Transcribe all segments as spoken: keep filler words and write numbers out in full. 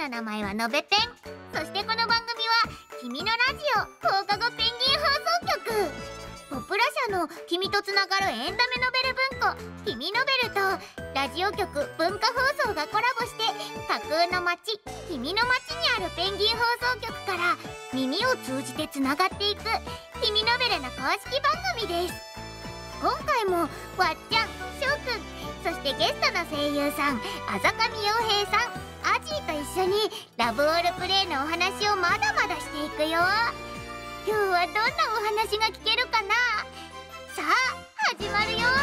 の名前はのべペン。そしてこの番組は君のラジオ放課後ペンギン放送局。ポプラ社の君とつながるエンタメノベル文庫君ノベルとラジオ局文化放送がコラボして架空の街君の街にあるペンギン放送局から耳を通じてつながっていく君ノベルの公式番組です。今回もわっちゃん、しょうくん、そしてゲストの声優さんあざかみようへいさん、アジーと一緒にラブオールプレイのお話をまだまだしていくよ。今日はどんなお話が聞けるかな。さあ始まるよ。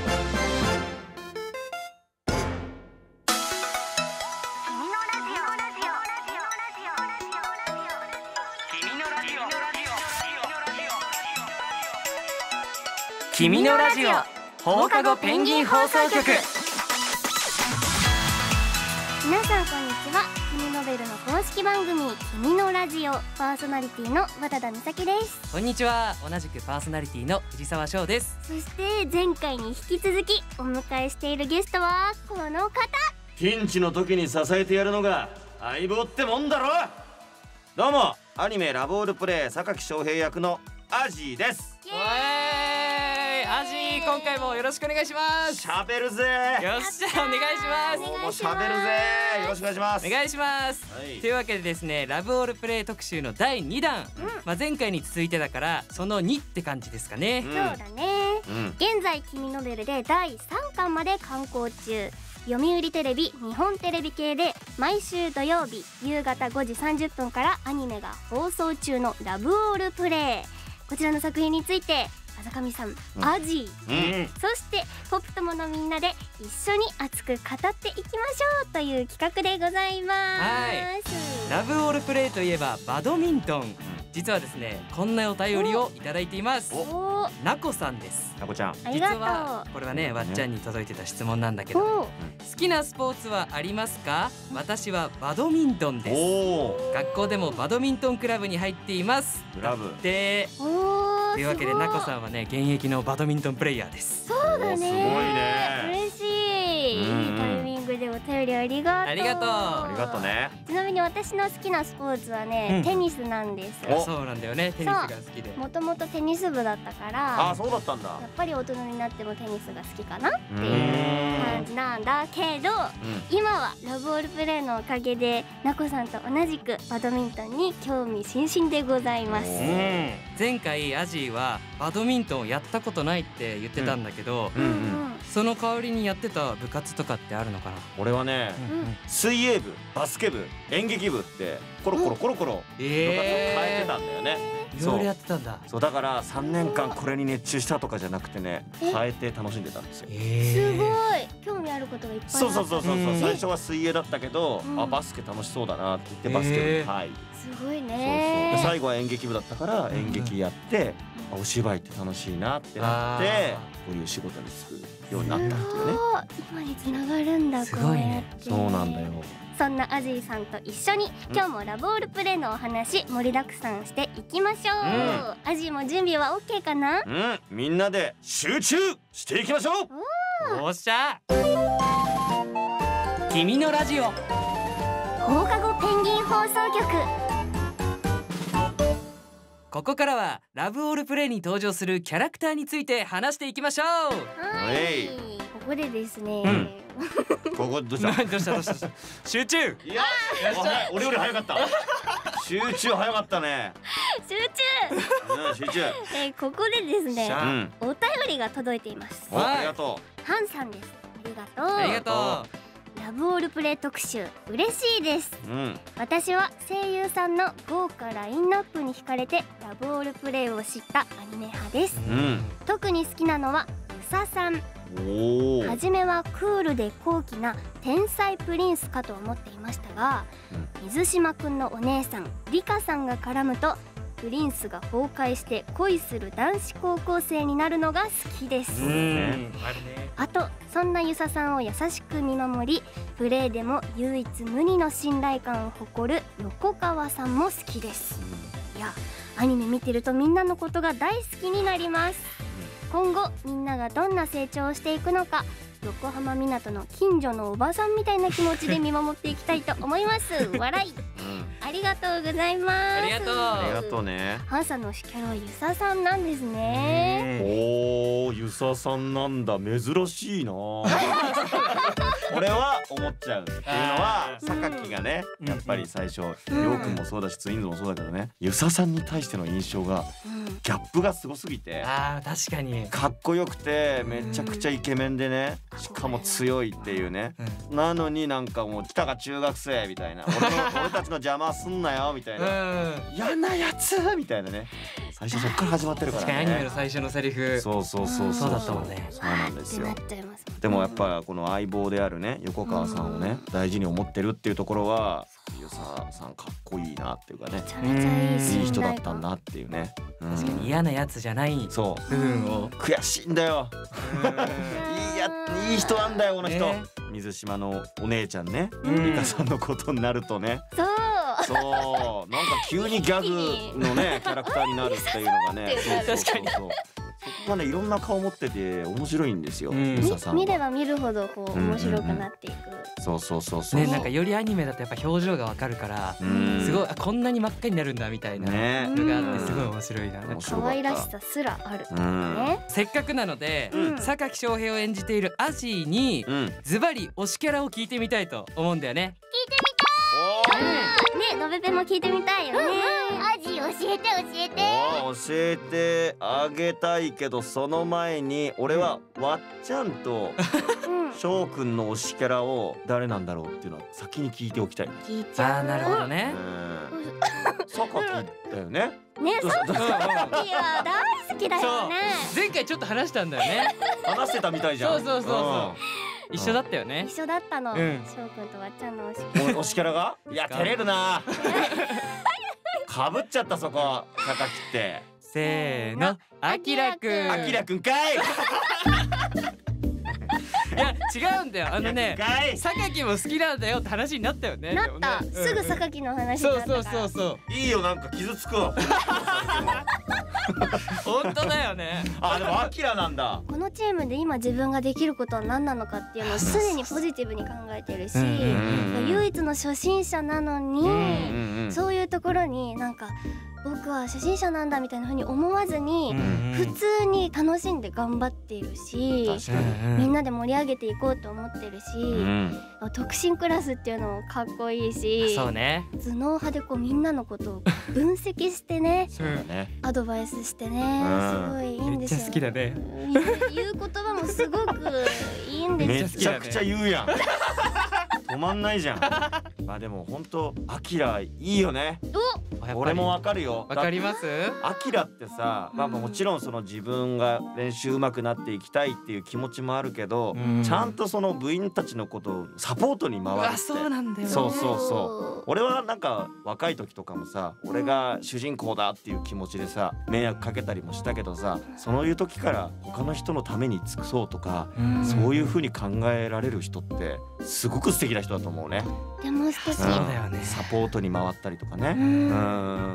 君のラジオ放課後ペンギン放送局。 皆さんこんにちは。君ノベルの公式番組君のラジオパーソナリティの渡田美咲です。 こんにちは。同じくパーソナリティの藤沢翔です。 そして前回に引き続きお迎えしているゲストはこの方。 ピンチの時に支えてやるのが相棒ってもんだろ。どうもアニメラブオールプレイ榊翔平役のアジーです。 おーい、アジー、今回もよろしくお願いします。 しゃべるぜ。 よっしゃ、お願いします。 今日もしゃべるぜ。よろしくお願いします。 お願いします、はい、というわけでですね、ラブオールプレイ特集のだいにだん、うん、まあ前回に続いてだからそのにって感じですかね、 うん、そうだね、うん、現在君ノベルでだいさんかんまで刊行中。読売テレビ、日本テレビ系で毎週土曜日夕方ごじさんじゅっぷんからアニメが放送中のラブオールプレイ。こちらの作品についてあざかみさん、うん、アジー、うん、そしてポップ友のみんなで一緒に熱く語っていきましょうという企画でございます。はい、 ラブオールプレイといえばバドミントン。実はですね、こんなお便りをいただいています。おなこさんです。 なこちゃん、 実はこれはね、わっちゃんに届いてた質問なんだけど、好きなスポーツはありますか？私はバドミントンです。学校でもバドミントンクラブに入っています。 クラブで、というわけでなこさんはね、現役のバドミントンプレイヤーです。 そうだね、 すごいね、 嬉しい、うん、いいタイミングでお便りありがとう。 ありがとう。 ありがとうね。 ちなみに私の好きなスポーツはね、うん、テニスなんです。 そうなんだよね、テニスが好きで。 もともとテニス部だったから。 あ、そうだったんだ。 やっぱり大人になってもテニスが好きかなっていう感じなんだけど、うん、今はラブオールプレイのおかげでなこさんと同じくバドミントンに興味津々でございます。 前回アジーはバドミントンをやったことないって言ってたんだけど、うんうんうん、その代わりにやってた部活とかってあるのかな？ 俺はね、うんうん、水泳部、バスケ部、演劇部ってコロコロコロコロ部活を変えてたんだよね。 いろいろやってたんだ。 そうだからさんねんかんこれに熱中したとかじゃなくてね、変えて楽しんでたんですよ。 すごい興味あることがいっぱいあった。 そうそうそうそうそう。最初は水泳だったけど、あ、バスケ楽しそうだなって言ってバスケ部に入る。 すごいね。 そうそう。最後は演劇部だったから演劇やって、お芝居って楽しいなってなって、こういう仕事に就くようになったっていうね。 今につながるんだ。 すごいね。 そうなんだよ。 そんなアジーさんと一緒に今日もラブオールプレイのお話盛りだくさんしていきましょう、うん、アジーも準備は OK かな？ うん、みんなで集中していきましょう。おっしゃ、君のラジオ放課後ペンギン放送局。 ここからはラブオールプレイに登場するキャラクターについて話していきましょう。 はい、ここでですね、うん、 ここどうしたどうしたどうした集中。 いや、俺より早かった集中早かったね。 集中、 うん、集中。 えー、ここでですね、うん、お便りが届いています。 ありがとう。ハンさんです。ありがとう。 ありがとう。 ラブオールプレイ特集嬉しいです、うん、私は声優さんの豪華ラインナップに惹かれてラブオールプレイを知ったアニメ派です、うん、特に好きなのはユサさん。はじめはクールで高貴な天才プリンスかと思っていましたが、うん、水島くんのお姉さんリカさんが絡むとプリンスが崩壊して恋する男子高校生になるのが好きです。あとそんなユサさんを優しく見守りプレイでも唯一無二の信頼感を誇る横川さんも好きです。いや、アニメ見てるとみんなのことが大好きになります。今後みんながどんな成長をしていくのか横浜港の近所のおばさんみたいな気持ちで見守っていきたいと思います笑い、うん、ありがとうございます。 ありがとうありがとうね。 ハンさんの推しキャラはゆささんなんですね。 おー、ゆささんなんだ、珍しいな俺は思っちゃうっていうのは榊がね、やっぱり最初りょうくんもそうだしツインズもそうだけどね、ゆささんに対しての印象がギャップがすごすぎて、 あー確かにかっこよくてめちゃくちゃイケメンでね、しかも強いっていうね、なのになんかもう来たか中学生みたいな、俺の俺たちの邪魔すんなよみたいな、嫌なやつみたいなね、最初そっから始まってるからね。 確かにアニメの最初のセリフそうそうそうそうだったもんね。 そうなんですよ。 なっちゃいます。 でもやっぱこの相棒であるね横川さんをね大事に思ってるっていうところはゆささんかっこいいなっていうかね、 めちゃめちゃいい信頼感、 いい人だったんだっていうね、うん、 確かに嫌なやつじゃないそう部分を悔しいんだよいいやいい人なんだよこの人、 ね、 水島のお姉ちゃんね、 うんリカさんのことになるとね、 そうそうなんか急にギャグのねキャラクターになるっていうのがねそうそうそうそうそこがねいろんな顔持ってて面白いんですよ、 うん、 ゆささんは見れば見るほどこう面白くなっていく、うんうんうん、そうそうそうそうね、なんかよりアニメだとやっぱ表情がわかるから、すごいあこんなに真っ赤になるんだみたいなのがあってすごい面白いな、ね、 可愛らしさすらある、ね、 せっかくなので、 うん、 榊翔平を演じているアジーに、うん、ズバリ推しキャラを聞いてみたいと思うんだよね。 聞いてみたい。 ね、のべべも聞いてみたいよね。 アジ教えて教えて。 教えてあげたいけど、その前に俺はわっちゃんと翔くんの推しキャラを誰なんだろうっていうのは先に聞いておきたい。 聞いちゃう。 あー、なるほどね。 榊だよね。 ね、榊は大好きだよね。 前回ちょっと話したんだよね。 話してたみたいじゃん。 そうそうそうそう。一緒だったよね。 一緒だったの。翔くんとわっちゃんの推しキャラ。 推しキャラが？いや照れるな。かぶっちゃったそこ榊って。 せーの、あきらくん。 あきらくんかい。 いや違うんだよ、あのね榊も好きなんだよって話になったよね。 なった、ね、すぐ榊の話になったから。 そうそうそうそう。 いいよ、なんか傷つくわ。 本当だよね。 あ、でもアキラなんだ。 このチームで今自分ができることは何なのかっていうのを常にポジティブに考えてるし、唯一の初心者なのにそういうところになんか僕は初心者なんだみたいな風に思わずに普通に楽しんで頑張っているし、みんなで盛り上げていこうと思ってるし、特進クラスっていうのもかっこいいし、 そうね、 頭脳派でこうみんなのことを分析してねアドバイスしてね、すごいいいんですよ。 めっちゃ好きだね。 言う言葉もすごくいいんですよ。 めちゃくちゃ言うやん。止まんないじゃん。まあでも本当アキラいいよね。俺もわかるよ。 わかります？ アキラってさ、まあもちろんその自分が練習上手くなっていきたいっていう気持ちもあるけど、ちゃんとその部員たちのことをサポートに回るって。 そうなんだよね。 そうそうそう。俺はなんか若い時とかもさ、俺が主人公だっていう気持ちでさ迷惑かけたりもしたけどさ、そういう時から他の人のために尽くそうとか、そういう風に考えられる人ってすごく素敵な人だと思うね。 でも素敵だよね。 サポートに回ったりとかね。うん。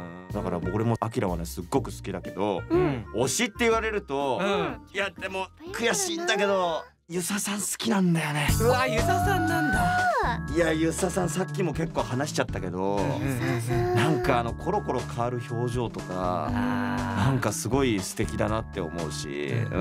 だから俺もアキラはねすっごく好きだけど、うん、推しって言われると、うん、いやでも悔しいんだけどゆささん好きなんだよね。 うわ、ゆささんなんだ。 いやゆささんさっきも結構話しちゃったけど、なんかあのコロコロ変わる表情とかなんかすごい素敵だなって思うし、うん、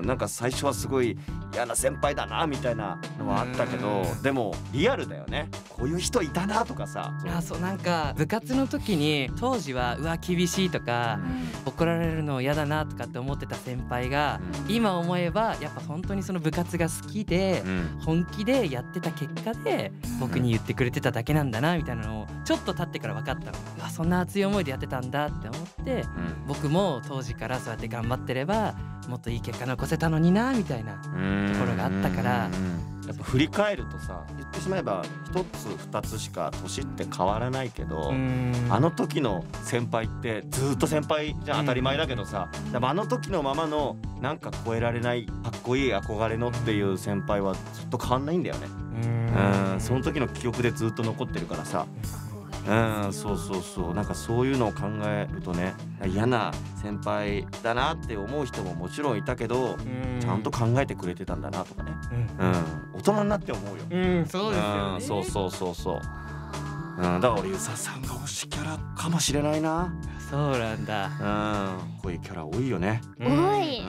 なんか最初はすごい嫌な先輩だなみたいなのはあったけど、でもリアルだよね。こういう人いたなとかさ。 あ、そう、なんか部活の時に当時はうわ厳しいとか、うん、怒られるの嫌だなとかって思ってた先輩が、うん、今思えばやっぱ本当にその部活が好きで、うん、本気でやってた結果で僕に言ってくれてただけなんだなみたいなのをちょっと経ってから分かったの。うわ、そんな熱い思いでやってたんだって思って、うん、僕も当時からそうやって頑張ってればもっといい結果残せたのになみたいなところがあったから、 やっぱ振り返るとさ、言ってしまえば一つ二つしか年って変わらないけど、あの時の先輩ってずっと先輩じゃん、当たり前だけどさ、でもあの時のままのなんか超えられないかっこいい憧れのっていう先輩はずっと変わんないんだよね。うん、その時の記憶でずっと残ってるからさ、 うんそうそうそうなんかそういうのを考えるとね嫌な先輩だなって思う人ももちろんいたけどちゃんと考えてくれてたんだなとかね、うん、大人になって思うよ。 うんそうですよね。 そうそうそうそう。うん、だから俺遊佐さんが推しキャラかもしれないな。 そうなんだ。 うん、こういうキャラ多いよね。 多い。うん、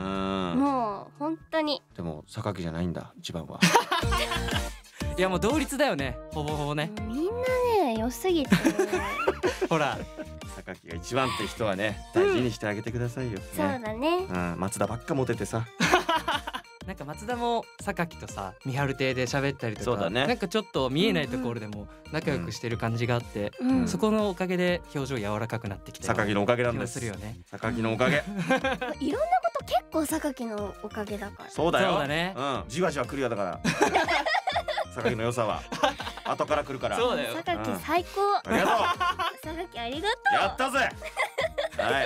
もう本当に。 でも榊じゃないんだ一番は。 いやもう同率だよねほぼほぼね。 みんなね良すぎて、ね、 ほら榊が一番って人はね大事にしてあげてくださいよ。ね、 そうだね。 うん、松田ばっかモテてさ。 なんか松田も榊とさ三春亭で喋ったりとか、 そうだね、 なんかちょっと見えないところでも仲良くしてる感じがあって、うん、そこのおかげで表情柔らかくなってきた榊のおかげなんです。 するよね。 榊のおかげ。 いろんなこと結構榊のおかげだから。 そうだよ。 そうだね。 うん、じわじわ来るよだから。榊の良さは後から来るから。 そうだよ。 榊最高。 ありがとう。 榊ありがとう。 やったぜ。はい。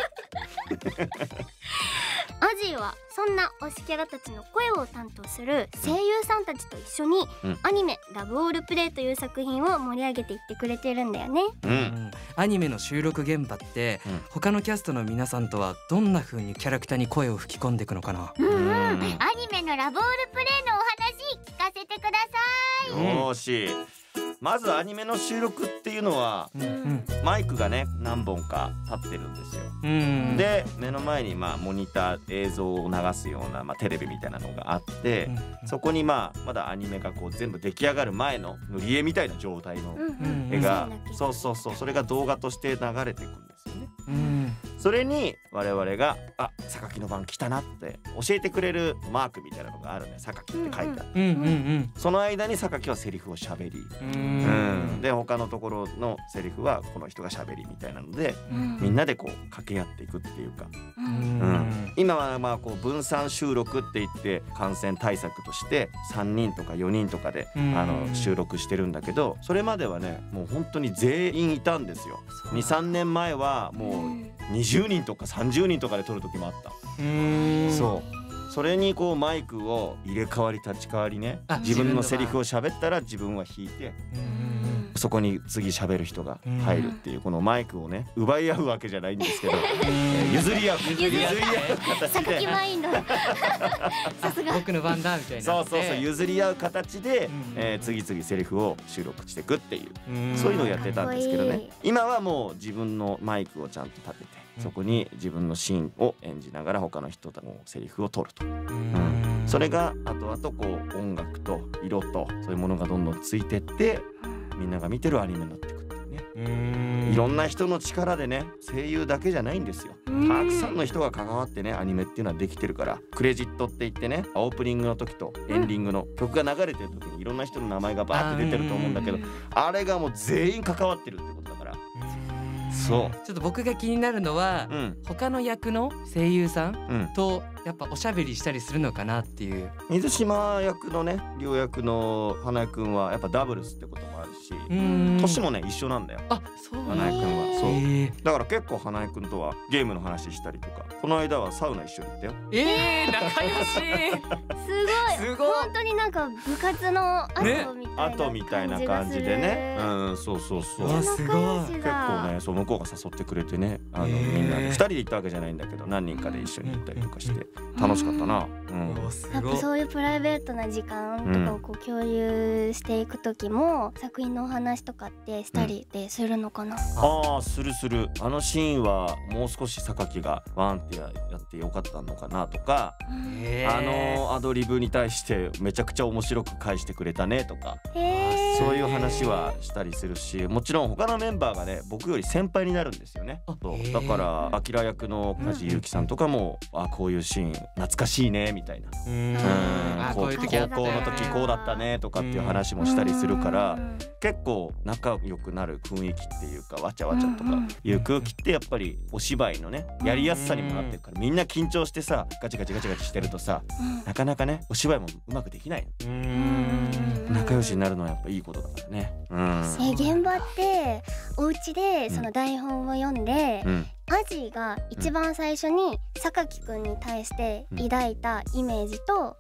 アジーはそんな推しキャラたちの声を担当する声優さんたちと一緒に、うん、アニメ「ラブオールプレイ」という作品を盛り上げていってくれてるんだよね。 うんうん、アニメの収録現場って、うん、他のキャストの皆さんとはどんな風にキャラクターに声を吹き込んでいくのかな。 うんうん、アニメの「ラブオールプレイ」のお話聞かせてください。 よーし、まずアニメの収録っていうのは、うんうん、マイクがね何本か立ってるんですよ。うん、で目の前にまあモニター映像を流すような、まあ、テレビみたいなのがあって、うんうん、そこにまあまだアニメがこう全部出来上がる前の塗り絵みたいな状態の絵が、うんうん、そうそうそうそれが動画として流れていくんですよね。うん、それに我々が「あ、榊の番来たな」って教えてくれるマークみたいなのがあるね。榊って書いてある。その間に榊はセリフを喋り、うん、で他のところのセリフはこの人が喋りみたいなので、うん、みんなでこう掛け合っていくっていうか、うんうん、今はまあこう分散収録って言って感染対策としてさんにんとかよにんとかで、うん、あの収録してるんだけど、それまではねもう本当に全員いたんですよ。にさんねんまえはもうにじゅうにんとかさんじゅうにんとかで撮る時もあった。うん、そうそれにこうマイクを入れ替わり立ち替わりね、自分のセリフを喋ったら自分は弾いて、そこに次喋る人が入るっていうこのマイクをね奪い合うわけじゃないんですけど、えー、譲り合う譲り合う形でさすが僕の番だみたいな。 そうそうそう譲り合う形で、えー、次々セリフを収録していくっていう、そういうのをやってたんですけどね。今はもう自分のマイクをちゃんと立てて、そこに自分のシーンを演じながら他の人ともセリフを取ると、うん、それが後々こう音楽と色とそういうものがどんどんついてってみんなが見てるアニメになってくっていうね。うーん、いろんな人の力でね声優だけじゃないんですよ。たくさんの人が関わってねアニメっていうのはできてるから、クレジットって言ってねオープニングの時とエンディングの曲が流れてる時にいろんな人の名前がバーって出てると思うんだけど、あれがもう全員関わってるってことだから。そうちょっと僕が気になるのは、うん、他の役の声優さんとやっぱおしゃべりしたりするのかなっていう。 水島役のね両役の花江くんはやっぱダブルスってこともあるし、年もね一緒なんだよ。 あ、そう。 花江くんはそうだから結構花江くんとはゲームの話したりとか、この間はサウナ一緒に行ったよ。 えー、仲良しすごいすごい本当になんか部活の後みたいな、ね、 後みたいな感じでね、うん、そうそうそう。 すごい結構ね、そう向こうが誘ってくれてね、あのみんなでふたりで行ったわけじゃないんだけど何人かで一緒に行ったりとかして楽しかったな。うん、 やっぱそういうプライベートな時間とかをこう共有していく時も、うん、作品のお話とかってしたりでするのかな。うん、 ああするする。あのシーンはもう少し榊がワンってやってよかったのかなとか、あのアドリブに対してめちゃくちゃ面白く返してくれたねとか、そういう話はしたりするし、もちろん他のメンバーがね僕より先輩になるんですよね。そうだからアキラ役の梶裕貴さんとかも、うん、あこういうシーン懐かしいねみたいな、うん、高校の時こうだったねとかっていう話もしたりするから、結構仲良くなる雰囲気っていうかわちゃわちゃとかいう空気ってやっぱりお芝居のねやりやすさにもなってるから、みんな緊張してさガチガチガチガチしてるとさ、なかなかねお芝居もうまくできない。うん、仲良しになるのはやっぱいいことだからね。うん、 え現場ってお家でその台本を読んで、うん、アジーが一番最初に榊くんに対して抱いたイメージと、うん、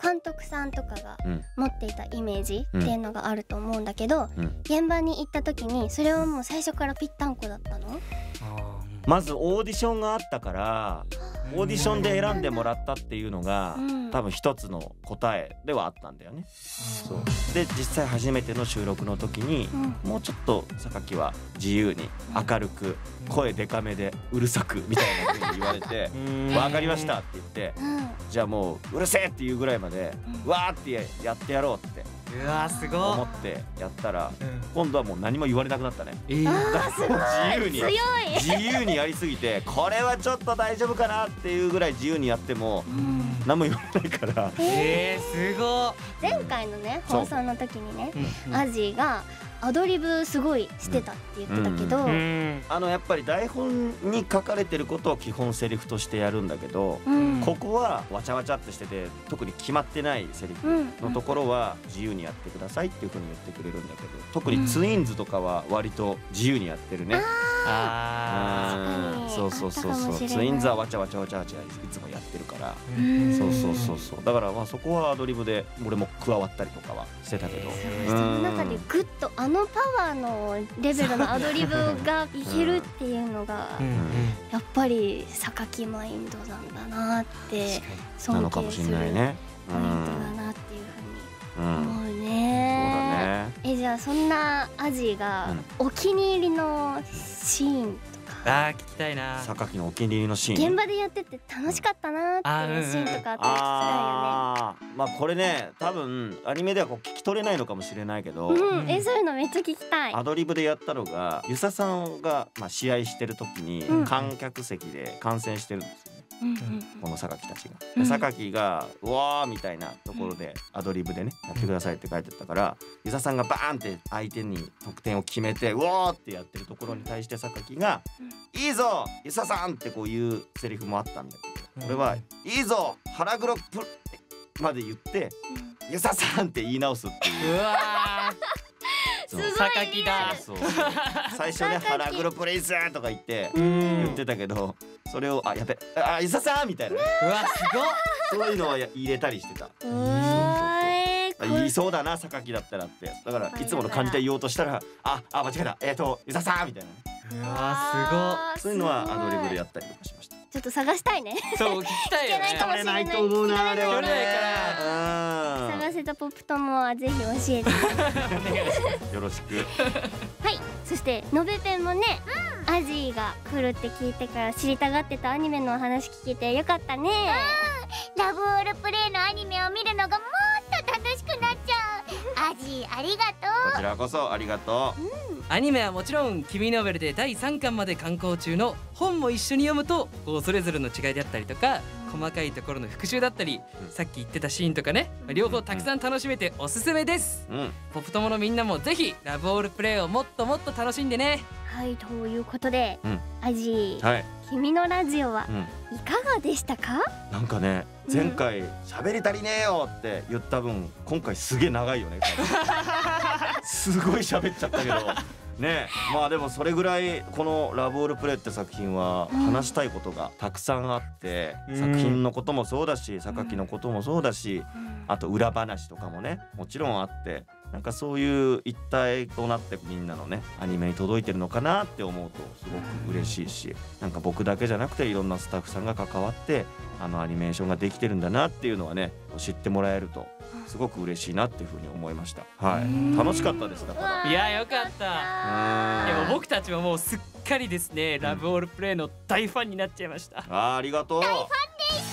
監督さんとかがうん持っていたイメージっていうのがあると思うんだけど、 うん現場に行った時にそれはもう最初からぴったんこだったの？ まずオーディションがあったからオーディションで選んでもらったっていうのがうん多分一つの答えではあったんだよね。そうで実際初めての収録の時にうんもうちょっと榊は自由に明るく声でかめでうるさくみたいな風に言われて「わかりました」って言ってうんじゃあもううるせえっていうぐらいまでうんわーってやってやろうってうわすご思ってやったら今度はもう何も言われなくなったね。 い。えーだからもう自由に強い。 自由にやりすぎてこれはちょっと大丈夫かなっていうぐらい自由にやってもうん何も言われないからえーすご前回のねそう放送の時にねい。 アジーがアドリブすごいしてたって言ってたけど、 ううんあのやっぱり台本に書かれてることを基本セリフとしてやるんだけどうんここはわちゃわちゃってしてて特に決まってないセリフうんのところは自由にやってくださいっていうふうに言ってくれるんだけど特にツインズとかは割と自由にやってるね。 あうんそうそうそうそうあったかもしれないツインズはわちゃわちゃわちゃわちゃいつもやってるからーそうそうそうそうだからまあそこはアドリブで俺も加わったりとかはしてたけど、 へーその中でグッとあのパワーのレベルのアドリブがいけるっていうのがうんうんやっぱり榊マインドなんだなってなのかもし尊敬するれないね。 ポイントだなっていうふうにうん、うん、 思うそうだね。 ね。 えじゃあそんなアジがお気に入りのシーンとか、 あー聞きたいな。 榊のお気に入りのシーン。 現場でやってて楽しかったなっていうシーンとかあったら聞きたいよね。 あーまあこれね多分アニメではこう聞き取れないのかもしれないけど、 うん、えそういうのめっちゃ聞きたい。 アドリブでやったのが遊佐さんが、まあ、試合してる時にうん観客席で観戦してるんですよね。 うんうんこの榊たちが。 うんで榊が「うわー」みたいなところでアドリブでねやってくださいって書いてあったから遊佐さんがバーンって相手に得点を決めて「うおー」ってやってるところに対して榊が「いいぞ遊佐さん」ってこういうセリフもあったんだけど俺は「いいぞ腹黒プル」まで言って「遊佐さん」って言い直すっていうう。わそうー榊だ。 そうそう最初ね「腹黒プレイス」とか言ってうん言ってたけどそれを「あやべあ遊佐さん」みたいなねうわすごっ。 そういうのはや入れたりしてた。 うわーあ言いそうだな榊だったらってだからいつもの感じで言おうとしたら「ああ間違えたえっ、ー、と遊佐さん」みたいなねうわあーそういうのはすごいアドリブでやったりとかしました。 ちょっと探したいね。 すごい。そう聞きたいよね。 聞けないかもしれないと思うなあれはね。 聞けないからうん探せたポップ友はぜひ教えて。 よろしく。 はい、そしてのべペンもね、アジーが来るって聞いてから知りたがってたアニメのお話聞けてよかったね。 ラブオールプレイのアニメを見るのがもっと楽しくなっちゃう。アジありがとこちらこそありがとアニメはもちろん君ノベルでだいさんかんまで刊行中の本も一緒に読むとこうそれぞれの違いであったりとか細かいところの復習だったりうんさっき言ってたシーンとかね両方たくさん楽しめておすすめです。 う。うん。 ポップ友のみんなもぜひラブオールプレイをもっともっと楽しんでね。 はい、ということで、 うんアジー、 はい。 君のラジオはうん。 いかがでしたか？ なんかねうん前回喋り足りねえよって言った分今回すげえ長いよね。すごい喋っちゃったけど。ねえまあでもそれぐらいこの「ラブオールプレイ」って作品は話したいことがたくさんあって、 うん作品のこともそうだし榊のこともそうだし、 うんあと裏話とかもねもちろんあってなんかそういう一体となってみんなのねアニメに届いてるのかなって思うとすごく嬉しいしなんか僕だけじゃなくていろんなスタッフさんが関わってあのアニメーションができてるんだなっていうのはね知ってもらえるとすごく嬉しいなっていうふうに思いました。はい、楽しかったですだから。 いやよかった。 うんでも僕たちももうすっかりですね、ラブオールプレイの大ファンになっちゃいました。 あーありがとう。大ファンです。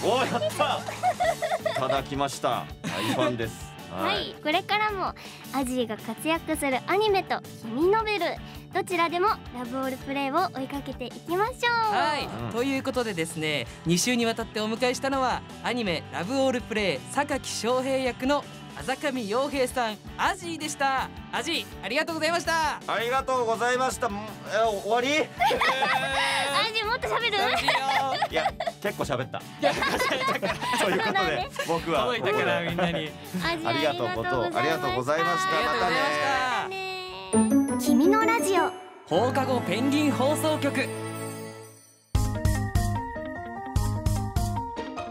おーやった。いただきました。大ファンです。 はい、これからもアジーが活躍するアニメと君ノベルどちらでもラブオールプレイを追いかけていきましょう。 はい、 うんということでですねに週にわたってお迎えしたのはアニメ「ラブオールプレイ」榊翔平役のあざかみ陽平さんアジーでした。アジーありがとうございました。 ありがとうございました。んえ終わり？ アジーもっと喋る？ 楽しいよ。 いや結構喋った。 いや届いたからということで僕は届いたからみんなにアジーありがとうことありがとうございました。 ありがとうございました。 またね。 ね君のラジオ。 放課後ペンギン放送局。 君の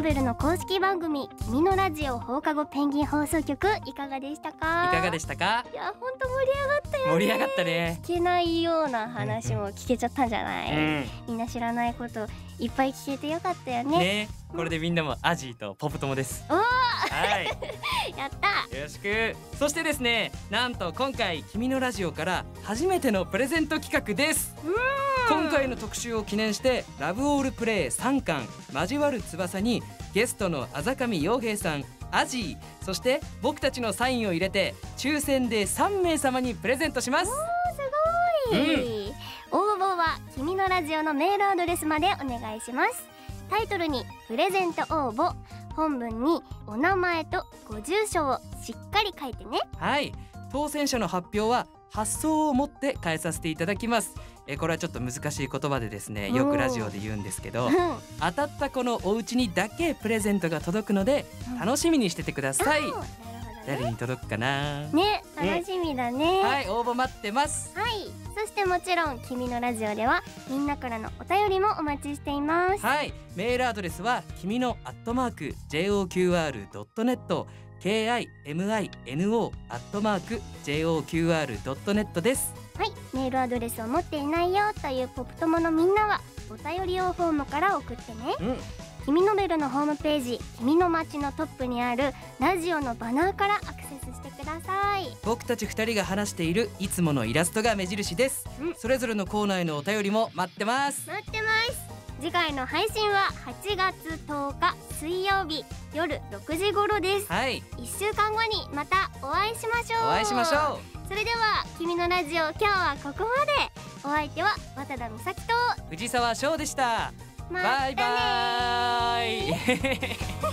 ベルの公式番組「君のラジオ放課後ペンギン放送局」いかがでしたか？ いかがでしたか？ いや、ほんと盛り上がったよね。 盛り上がったね。 聞けないような話も聞けちゃったんじゃない？ うん、 みんな知らないこといっぱい聞けてよかったよね。 ね、これでみんなもアジーとポプ友です。 おーはい、 やったよろしく。そしてですね、なんと今回君のラジオから初めてのプレゼント企画です。今回の特集を記念してラブオールプレイさんかん交わる翼にゲストのあざかみ陽平さん、アジー、そして僕たちのサインを入れて抽選でさんめい様にプレゼントします。 おー、すごい、うん、応募は君のラジオのメールアドレスまでお願いします。タイトルにプレゼント応募、本文にお名前とご住所をしっかり書いてね。 はい、当選者の発表は発送をもって返させていただきます。えこれはちょっと難しい言葉でですね、よくラジオで言うんですけど、当たった子のお家にだけプレゼントが届くので楽しみにしててください。うん、誰に届くかなね、楽しみだね。 はい、応募待ってます。 はい、そしてもちろん君のラジオではみんなからのお便りもお待ちしています。 はい、メールアドレスは君のアットマーク ジェイオーキューアールドットネット ケーアイエムアイエヌオー アットマーク ジェイオーキューアールドットネット です。 はい、メールアドレスを持っていないよというポップ友のみんなはお便り用フォームから送ってね。うん、君のベルのホームページ君の街のトップにあるラジオのバナーからアクセスしてください。 僕たちふたりが話しているいつものイラストが目印です。うん、それぞれのコーナーへのお便りも待ってます。 待ってます。次回の配信ははちがつとおか水曜日夜ろくじ頃です。 はい、 いっしゅうかんごにまたお会いしましょう。 お会いしましょう。それでは君のラジオ今日はここまで。お相手は渡田美咲と藤沢翔でした。 またねー。 バイバーイわっちゃん、しょ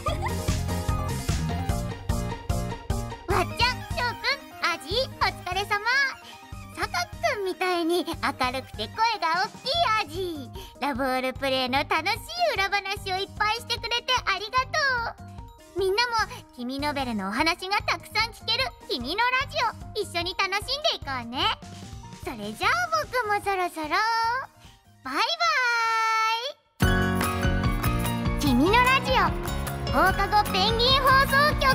うくん、アジお疲れ様。さかっくんみたいに明るくて声が大きいアジ、ラブオールプレイの楽しい裏話をいっぱいしてくれてありがとう。みんなも君のベルのお話がたくさん聞ける君のラジオ一緒に楽しんでいこうね。それじゃあ僕もそろそろバイバーイ。君のラジオ放課後ペンギン放送局。